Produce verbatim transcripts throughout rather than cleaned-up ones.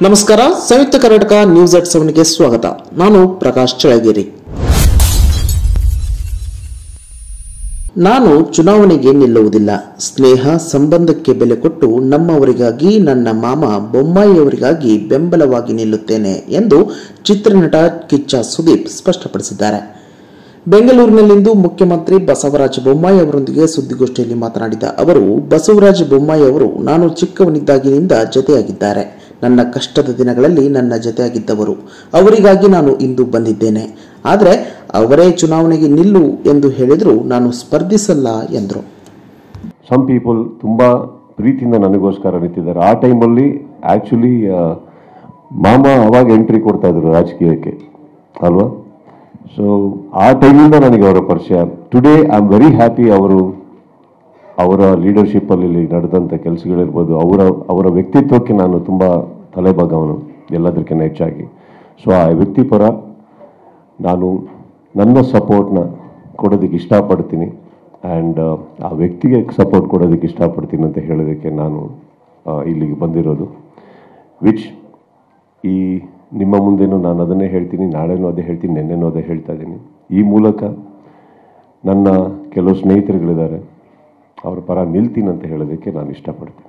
ನಮಸ್ಕಾರ. Samyukta Karnataka news at ಸೆವೆನ್ಗೆ ಸ್ವಾಗತ. ನಾನು ಪ್ರಕಾಶ್ ಚಳಗೇರಿ. ನಾನು ಚುನಾವಣೆಗೆ ನಿಲ್ಲುವುದಿಲ್ಲ. ಸ್ನೇಹ ಸಂಬಂಧಕ್ಕೆ ಬೆಲೆ ಕೊಟ್ಟು ನಮ್ಮವರಿಗಾಗಿ, ನನ್ನ ಮಾಮ ಬೊಮ್ಮಾಯಿಯವರಿಗಾಗಿ ಬೆಂಬಲವಾಗಿ ನಿಲ್ಲುತ್ತೇನೆ ಎಂದು ಚಿತ್ರನಟ ಕಿಚ್ಚ ಸುದೀಪ್ ಸ್ಪಷ್ಟಪಡಿಸಿದ್ದಾರೆ. ಬೆಂಗಳೂರಿನಲ್ಲಿಂದು ಮುಖ್ಯಮಂತ್ರಿ ಬಸವರಾಜ ಬೊಮ್ಮಾಯಿ ಅವರೊಂದಿಗೆ ಸುದ್ದಿಗೋಷ್ಠಿಯಲ್ಲಿ ಮಾತನಾಡಿದ ಅವರು, ಬಸವರಾಜ ಬೊಮ್ಮಾಯಿ ಅವರು ನಾನು ಚಿಕ್ಕವನಿದ್ದಾಗಿನಿಂದ ಜೊತೆಯಾಗಿದ್ದಾರೆ. ನನ್ನ ಕಷ್ಟದ ದಿನಗಳಲ್ಲಿ ನನ್ನ ಜೊತೆಯಾಗಿದ್ದವರು. ಅವರಿಗಾಗಿ ನಾನು ಇಂದು ಬಂದಿದ್ದೇನೆ. ಆದರೆ ಅವರೇ ಚುನಾವಣೆಗೆ ನಿಲ್ಲು ಎಂದು ಹೇಳಿದ್ರು ನಾನು ಸ್ಪರ್ಧಿಸಲ್ಲ ಎಂದರು. ಸಮ್ ಪೀಪಲ್ ತುಂಬ ಪ್ರೀತಿಯಿಂದ ನನಗೋಸ್ಕರ ನಿಂತಿದ್ದಾರೆ. ಆ ಟೈಮಲ್ಲಿ ಆ್ಯಕ್ಚುಲಿ ಮಾಮ ಅವಾಗ ಎಂಟ್ರಿ ಕೊಡ್ತಾ ಇದ್ರು ರಾಜಕೀಯಕ್ಕೆ ಅಲ್ವಾ. ಸೊ ಆ ಟೈಮಿಂದ ನನಗೆ ಅವರ ಪರಿಚಯ. Today I am very happy. ಅವರು ಅವರ ಲೀಡರ್ಶಿಪ್ಪಲ್ಲಿ ನಡೆದಂಥ ಕೆಲಸಗಳಿರ್ಬೋದು, ಅವರ ಅವರ ವ್ಯಕ್ತಿತ್ವಕ್ಕೆ ನಾನು ತುಂಬ ತಲೆಬಾಗವನು ಎಲ್ಲದಕ್ಕಿಂತ ಹೆಚ್ಚಾಗಿ. ಸೊ ಆ ವ್ಯಕ್ತಿ ಪರ ನಾನು ನನ್ನ ಸಪೋರ್ಟ್ನ ಕೊಡೋದಕ್ಕೆ ಇಷ್ಟಪಡ್ತೀನಿ. ಆ್ಯಂಡ್ ಆ ವ್ಯಕ್ತಿಗೆ ಸಪೋರ್ಟ್ ಕೊಡೋದಕ್ಕೆ ಇಷ್ಟಪಡ್ತೀನಿ ಅಂತ ಹೇಳೋದಕ್ಕೆ ನಾನು ಇಲ್ಲಿಗೆ ಬಂದಿರೋದು. ವಿಚ್ ಈ ನಿಮ್ಮ ಮುಂದೆನೂ ನಾನು ಅದನ್ನೇ ಹೇಳ್ತೀನಿ, ನಾಳೆನೂ ಅದೇ ಹೇಳ್ತೀನಿ, ನೆನ್ನೆನೂ ಅದೇ ಹೇಳ್ತಾ ಇದ್ದೀನಿ. ಈ ಮೂಲಕ ನನ್ನ ಕೆಲವು ಸ್ನೇಹಿತರುಗಳಿದ್ದಾರೆ, ಅವ್ರ ಪರ ನಿಲ್ತೀನಿ ಅಂತ ಹೇಳೋದಕ್ಕೆ ನಾನು ಇಷ್ಟಪಡ್ತೀನಿ.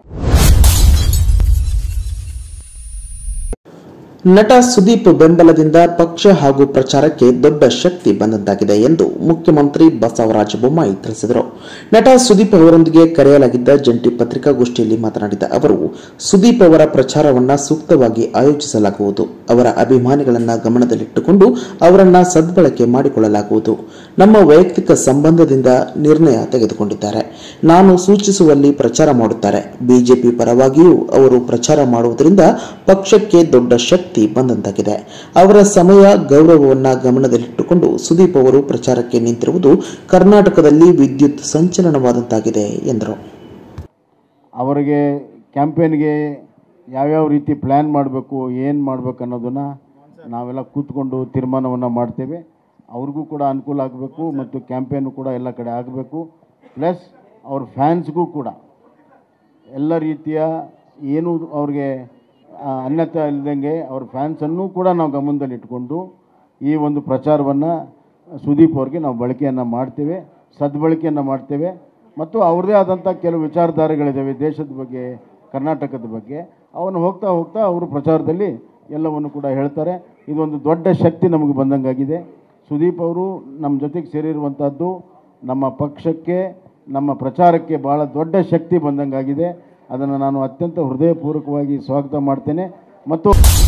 ನಟ ಸುದೀಪ್ ಬೆಂಬಲದಿಂದ ಪಕ್ಷ ಹಾಗೂ ಪ್ರಚಾರಕ್ಕೆ ದೊಡ್ಡ ಶಕ್ತಿ ಬಂದಂತಾಗಿದೆ ಎಂದು ಮುಖ್ಯಮಂತ್ರಿ ಬಸವರಾಜ ಬೊಮ್ಮಾಯಿ ತಿಳಿಸಿದರು. ನಟ ಸುದೀಪ್ ಅವರೊಂದಿಗೆ ಕರೆಯಲಾಗಿದ್ದ ಜಂಟಿ ಪತ್ರಿಕಾಗೋಷ್ಠಿಯಲ್ಲಿ ಮಾತನಾಡಿದ ಅವರು, ಸುದೀಪ್ ಅವರ ಪ್ರಚಾರವನ್ನ ಸೂಕ್ತವಾಗಿ ಆಯೋಜಿಸಲಾಗುವುದು. ಅವರ ಅಭಿಮಾನಿಗಳನ್ನ ಗಮನದಲ್ಲಿಟ್ಟುಕೊಂಡು ಅವರನ್ನ ಸದ್ಬಳಕೆ ಮಾಡಿಕೊಳ್ಳಲಾಗುವುದು. ನಮ್ಮ ವೈಯಕ್ತಿಕ ಸಂಬಂಧದಿಂದ ನಿರ್ಣಯ ತೆಗೆದುಕೊಂಡಿದ್ದಾರೆ. ನಾನು ಸೂಚಿಸುವಲ್ಲಿ ಪ್ರಚಾರ ಮಾಡುತ್ತಾರೆ. ಬಿಜೆಪಿ ಪರವಾಗಿಯೂ ಅವರು ಪ್ರಚಾರ ಮಾಡುವುದರಿಂದ ಪಕ್ಷಕ್ಕೆ ದೊಡ್ಡ ಶಕ್ತಿ ಬಂದಂತಾಗಿದೆ. ಅವರ ಸಮಯ ಗೌರವವನ್ನ ಗಮನದಲ್ಲಿಟ್ಟುಕೊಂಡು ಸುದೀಪ್ ಅವರು ಪ್ರಚಾರಕ್ಕೆ ನಿಂತಿರುವುದು ಕರ್ನಾಟಕದಲ್ಲಿ ವಿದ್ಯುತ್ ಸಂಚಲನವಾದಂತಾಗಿದೆ ಎಂದರು. ಅವರಿಗೆ ಕ್ಯಾಂಪೇನ್ಗೆ ಯಾವ್ಯಾವ ರೀತಿ ಪ್ಲ್ಯಾನ್ ಮಾಡಬೇಕು, ಏನು ಮಾಡಬೇಕು ಅನ್ನೋದನ್ನು ನಾವೆಲ್ಲ ಕೂತ್ಕೊಂಡು ತೀರ್ಮಾನವನ್ನು ಮಾಡ್ತೇವೆ. ಅವ್ರಿಗೂ ಕೂಡ ಅನುಕೂಲ ಆಗಬೇಕು ಮತ್ತು ಕ್ಯಾಂಪೇನು ಕೂಡ ಎಲ್ಲ ಕಡೆ ಆಗಬೇಕು. ಪ್ಲಸ್ ಅವ್ರ ಫ್ಯಾನ್ಸ್ಗೂ ಕೂಡ ಎಲ್ಲ ರೀತಿಯ ಏನು ಅವ್ರಿಗೆ ಅನ್ಯತೆ ಇಲ್ಲದಂಗೆ ಅವ್ರ ಫ್ಯಾನ್ಸನ್ನು ಕೂಡ ನಾವು ಗಮನದಲ್ಲಿ ಇಟ್ಕೊಂಡು ಈ ಒಂದು ಪ್ರಚಾರವನ್ನು ಸುದೀಪ್ ಅವ್ರಿಗೆ ನಾವು ಬಳಕೆಯನ್ನು ಮಾಡ್ತೇವೆ, ಸದ್ಬಳಕೆಯನ್ನು ಮಾಡ್ತೇವೆ. ಮತ್ತು ಅವ್ರದ್ದೇ ಆದಂಥ ಕೆಲವು ವಿಚಾರಧಾರೆಗಳಿದ್ದಾವೆ ದೇಶದ ಬಗ್ಗೆ, ಕರ್ನಾಟಕದ ಬಗ್ಗೆ. ಅವನ್ನು ಹೋಗ್ತಾ ಹೋಗ್ತಾ ಅವರು ಪ್ರಚಾರದಲ್ಲಿ ಎಲ್ಲವನ್ನು ಕೂಡ ಹೇಳ್ತಾರೆ. ಇದೊಂದು ದೊಡ್ಡ ಶಕ್ತಿ ನಮಗೆ ಬಂದಂಗಾಗಿದೆ. ಸುದೀಪ್ ಅವರು ನಮ್ಮ ಜೊತೆಗೆ ಸೇರಿರುವಂಥದ್ದು ನಮ್ಮ ಪಕ್ಷಕ್ಕೆ, ನಮ್ಮ ಪ್ರಚಾರಕ್ಕೆ ಭಾಳ ದೊಡ್ಡ ಶಕ್ತಿ ಬಂದಂಗಾಗಿದೆ. ಅದನ್ನು ನಾನು ಅತ್ಯಂತ ಹೃದಯಪೂರ್ವಕವಾಗಿ ಸ್ವಾಗತ ಮಾಡ್ತೇನೆ. ಮತ್ತು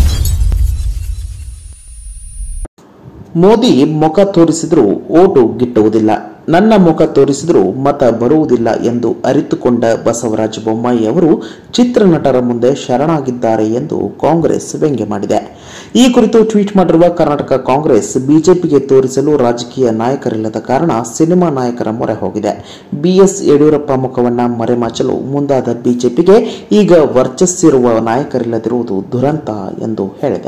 ಮೋದಿ ಮುಖ ತೋರಿಸಿದರೂ ಓಟು ಗಿಟ್ಟುವುದಿಲ್ಲ, ನನ್ನ ಮುಖ ತೋರಿಸಿದರೂ ಮತ ಬರುವುದಿಲ್ಲ ಎಂದು ಅರಿತುಕೊಂಡ ಬಸವರಾಜ ಬೊಮ್ಮಾಯಿ ಅವರು ಚಿತ್ರನಟರ ಮುಂದೆ ಶರಣಾಗಿದ್ದಾರೆ ಎಂದು ಕಾಂಗ್ರೆಸ್ ವ್ಯಂಗ್ಯ ಮಾಡಿದೆ. ಈ ಕುರಿತು ಟ್ವೀಟ್ ಮಾಡಿರುವ ಕರ್ನಾಟಕ ಕಾಂಗ್ರೆಸ್, ಬಿಜೆಪಿಗೆ ತೋರಿಸಲು ರಾಜಕೀಯ ನಾಯಕರಿಲ್ಲದ ಕಾರಣ ಸಿನಿಮಾ ನಾಯಕರ ಮೊರೆ ಹೋಗಿದೆ. ಬಿಎಸ್ ಯಡಿಯೂರಪ್ಪ ಮುಖವನ್ನ ಮರೆಮಾಚಲು ಮುಂದಾದ ಬಿಜೆಪಿಗೆ ಈಗ ವರ್ಚಸ್ಸಿರುವ ನಾಯಕರಿಲ್ಲದಿರುವುದು ದುರಂತ ಎಂದು ಹೇಳಿದೆ.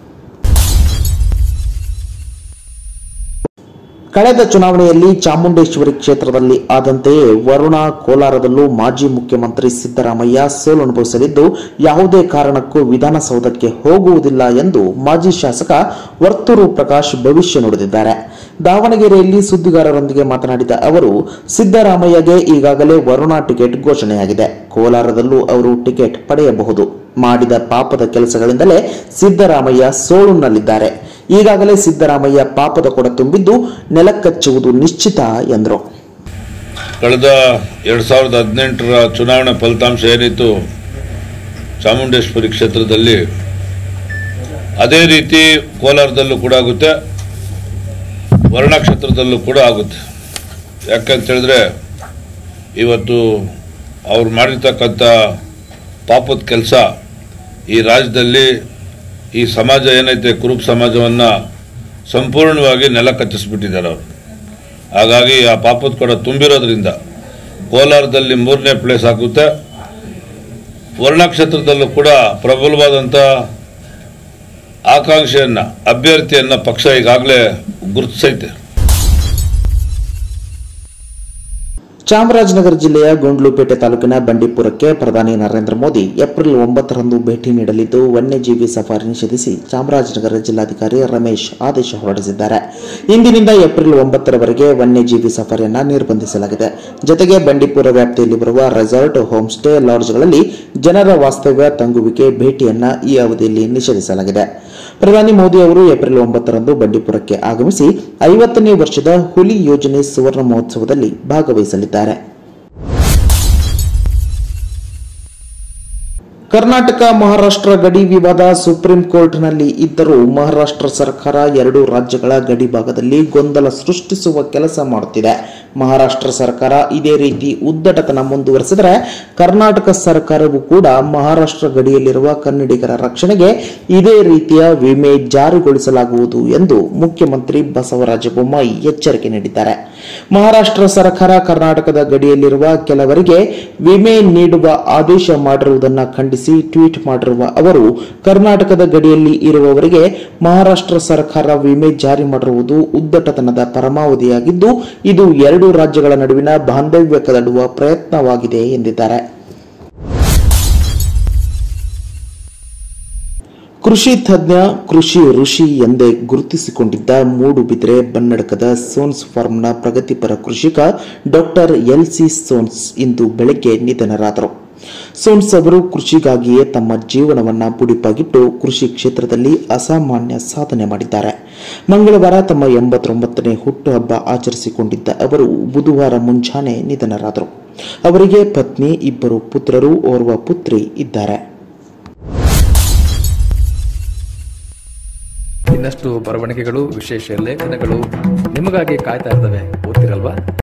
ಕಳೆದ ಚುನಾವಣೆಯಲ್ಲಿ ಚಾಮುಂಡೇಶ್ವರಿ ಕ್ಷೇತ್ರದಲ್ಲಿ ಆದಂತೆಯೇ ವರುಣಾ ಕೋಲಾರದಲ್ಲೂ ಮಾಜಿ ಮುಖ್ಯಮಂತ್ರಿ ಸಿದ್ದರಾಮಯ್ಯ ಸೋಲನುಭವಿಸಲಿದ್ದು ಯಾವುದೇ ಕಾರಣಕ್ಕೂ ವಿಧಾನಸೌಧಕ್ಕೆ ಹೋಗುವುದಿಲ್ಲ ಎಂದು ಮಾಜಿ ಶಾಸಕ ವರ್ತೂರು ಪ್ರಕಾಶ್ ಭವಿಷ್ಯ ನುಡಿದಿದ್ದಾರೆ. ದಾವಣಗೆರೆಯಲ್ಲಿ ಸುದ್ದಿಗಾರರೊಂದಿಗೆ ಮಾತನಾಡಿದ ಅವರು, ಸಿದ್ದರಾಮಯ್ಯಗೆ ಈಗಾಗಲೇ ವರುಣಾ ಟಿಕೆಟ್ ಘೋಷಣೆಯಾಗಿದೆ. ಕೋಲಾರದಲ್ಲೂ ಅವರು ಟಿಕೆಟ್ ಪಡೆಯಬಹುದು. ಮಾಡಿದ ಪಾಪದ ಕೆಲಸಗಳಿಂದಲೇ ಸಿದ್ದರಾಮಯ್ಯ ಸೋಲುನಲ್ಲಿದ್ದಾರೆ. ಈಗಾಗಲೇ ಸಿದ್ದರಾಮಯ್ಯ ಪಾಪದ ಕೊಡ ತುಂಬಿದ್ದು ನೆಲಕ್ಕಚ್ಚುವುದು ನಿಶ್ಚಿತ ಎಂದರು. ಕಳೆದ ಎರಡು ಸಾವಿರದ ಹದಿನೆಂಟರ ಚುನಾವಣೆ ಫಲಿತಾಂಶ ಏನಿತ್ತು ಚಾಮುಂಡೇಶ್ವರಿ ಕ್ಷೇತ್ರದಲ್ಲಿ, ಅದೇ ರೀತಿ ಕೋಲಾರದಲ್ಲೂ ಕೂಡ ಆಗುತ್ತೆ, ವರುಣಾ ಕ್ಷೇತ್ರದಲ್ಲೂ ಕೂಡ ಆಗುತ್ತೆ. ಯಾಕಂತ ಹೇಳಿದ್ರೆ ಇವತ್ತು ಅವ್ರು ಮಾಡಿರ್ತಕ್ಕಂಥ ಪಾಪದ ಕೆಲಸ ಈ ರಾಜ್ಯದಲ್ಲಿ ಈ ಸಮಾಜ ಏನೈತೆ ಕುರುಬ ಸಮಾಜವನ್ನು ಸಂಪೂರ್ಣವಾಗಿ ನೆಲ ಕಚ್ಚಿಸ್ಬಿಟ್ಟಿದ್ದಾರೆ ಅವರು. ಹಾಗಾಗಿ ಆ ಪಾಪದ ಕೊಡ ತುಂಬಿರೋದ್ರಿಂದ ಕೋಲಾರದಲ್ಲಿ ಮೂರನೇ ಪ್ಲೇಸ್ ಆಗುತ್ತೆ. ವರುಣಾ ಕ್ಷೇತ್ರದಲ್ಲೂ ಕೂಡ ಪ್ರಬಲವಾದಂಥ ಆಕಾಂಕ್ಷೆಯನ್ನು, ಅಭ್ಯರ್ಥಿಯನ್ನು ಪಕ್ಷ ಈಗಾಗಲೇ ಗುರುತಿಸೈತೆ. ಚಾಮರಾಜನಗರ ಜಿಲ್ಲೆಯ ಗುಂಡ್ಲುಪೇಟೆ ತಾಲೂಕಿನ ಬಂಡೀಪುರಕ್ಕೆ ಪ್ರಧಾನಿ ನರೇಂದ್ರ ಮೋದಿ ಏಪ್ರಿಲ್ ಒಂಬತ್ತರಂದು ಭೇಟಿ ನೀಡಲಿದ್ದು ವನ್ಯಜೀವಿ ಸಫಾರಿ ನಿಷೇಧಿಸಿ ಚಾಮರಾಜನಗರ ಜಿಲ್ಲಾಧಿಕಾರಿ ರಮೇಶ್ ಆದೇಶ ಹೊರಡಿಸಿದ್ದಾರೆ. ಇಂದಿನಿಂದ ಏಪ್ರಿಲ್ ಒಂಬತ್ತರವರೆಗೆ ವನ್ಯಜೀವಿ ಸಫಾರಿಯನ್ನು ನಿರ್ಬಂಧಿಸಲಾಗಿದೆ. ಜತೆಗೆ ಬಂಡೀಪುರ ವ್ಯಾಪ್ತಿಯಲ್ಲಿ ಬರುವ ರೆಸಾರ್ಟ್, ಹೋಮ್ ಸ್ಟೇ, ಲಾಡ್ಜ್ಗಳಲ್ಲಿ ಜನರ ವಾಸ್ತವ್ಯ, ತಂಗುವಿಕೆ, ಭೇಟಿಯನ್ನ ಈ ಅವಧಿಯಲ್ಲಿ ನಿಷೇಧಿಸಲಾಗಿದೆ. ಪ್ರಧಾನಿ ಮೋದಿ ಅವರು ಏಪ್ರಿಲ್ ಒಂಬತ್ತರಂದು ಬಂಡೀಪುರಕ್ಕೆ ಆಗಮಿಸಿ ಐವತ್ತನೇ ವರ್ಷದ ಹುಲಿ ಯೋಜನೆ ಸುವರ್ಣ ಮಹೋತ್ಸವದಲ್ಲಿ ಭಾಗವಹಿಸಲಿದ್ದಾರೆ. ಕರ್ನಾಟಕ ಮಹಾರಾಷ್ಟ್ರ ಗಡಿ ವಿವಾದ ಸುಪ್ರೀಂ ಕೋರ್ಟ್ನಲ್ಲಿ ಇದ್ದರೂ ಮಹಾರಾಷ್ಟ್ರ ಸರ್ಕಾರ ಎರಡು ರಾಜ್ಯಗಳ ಗಡಿ ಭಾಗದಲ್ಲಿ ಗೊಂದಲ ಸೃಷ್ಟಿಸುವ ಕೆಲಸ ಮಾಡುತ್ತಿದೆ. ಮಹಾರಾಷ್ಟ್ರ ಸರ್ಕಾರ ಇದೇ ರೀತಿ ಉದ್ದಟತನ ಮುಂದುವರೆಸಿದರೆ ಕರ್ನಾಟಕ ಸರ್ಕಾರವೂ ಕೂಡ ಮಹಾರಾಷ್ಟ್ರ ಗಡಿಯಲ್ಲಿರುವ ಕನ್ನಡಿಗರ ರಕ್ಷಣೆಗೆ ಇದೇ ರೀತಿಯ ವಿಮೆ ಜಾರಿಗೊಳಿಸಲಾಗುವುದು ಎಂದು ಮುಖ್ಯಮಂತ್ರಿ ಬಸವರಾಜ ಬೊಮ್ಮಾಯಿ ಎಚ್ಚರಿಕೆ ನೀಡಿದ್ದಾರೆ. ಮಹಾರಾಷ್ಟ್ರ ಸರ್ಕಾರ ಕರ್ನಾಟಕದ ಗಡಿಯಲ್ಲಿರುವ ಕೆಲವರಿಗೆ ವಿಮೆ ನೀಡುವ ಆದೇಶ ಮಾಡಿರುವುದನ್ನು ಖಂಡಿಸಿ ಟ್ವೀಟ್ ಮಾಡಿರುವ ಅವರು, ಕರ್ನಾಟಕದ ಗಡಿಯಲ್ಲಿ ಇರುವವರಿಗೆ ಮಹಾರಾಷ್ಟ್ರ ಸರ್ಕಾರ ವಿಮೆ ಜಾರಿ ಮಾಡಿರುವುದು ಉದ್ದಟತನದ ಪರಮಾವಧಿಯಾಗಿದ್ದು, ಇದು ಎರಡು ರಾಜ್ಯಗಳ ನಡುವಿನ ಬಾಂಧವ್ಯ ಕದಡುವ ಪ್ರಯತ್ನವಾಗಿದೆ ಎಂದಿದ್ದಾರೆ. ಕೃಷಿ ತಜ್ಞ, ಕೃಷಿ ಋಷಿ ಎಂದೇ ಗುರುತಿಸಿಕೊಂಡಿದ್ದ ಮೂಡುಬಿದಿರೆ ಬನ್ನಡಕದ ಸೋನ್ಸ್ ಫಾರ್ಮ್ನ ಪ್ರಗತಿಪರ ಕೃಷಿಕ ಡಾಕ್ಟರ್ ಎಲ್ ಸಿ ಸೋನ್ಸ್ ಇಂದು ಬೆಳಗ್ಗೆ ನಿಧನರಾದರು. ಸೋನ್ಸ್ ಅವರು ಕೃಷಿಗಾಗಿಯೇ ತಮ್ಮ ಜೀವನವನ್ನ ಬುಡಿಪಾಗಿಟ್ಟು ಕೃಷಿ ಕ್ಷೇತ್ರದಲ್ಲಿ ಅಸಾಮಾನ್ಯ ಸಾಧನೆ ಮಾಡಿದ್ದಾರೆ. ಮಂಗಳವಾರ ತಮ್ಮ ಎಂಬತ್ತೊಂಬತ್ತನೇ ಹುಟ್ಟುಹಬ್ಬ ಆಚರಿಸಿಕೊಂಡಿದ್ದ ಅವರು ಬುಧವಾರ ಮುಂಜಾನೆ ನಿಧನರಾದರು. ಅವರಿಗೆ ಪತ್ನಿ, ಇಬ್ಬರು ಪುತ್ರರು, ಓರ್ವ ಪುತ್ರಿ ಇದ್ದಾರೆ. ಇನ್ನಷ್ಟು ಬರವಣಿಗೆಗಳು, ವಿಶೇಷ ಲೇಖನಗಳು ನಿಮಗಾಗಿ ಕಾಯ್ತಾ ಇರ್ತವೆ. ಓದ್ತಿರಲ್ವಾ?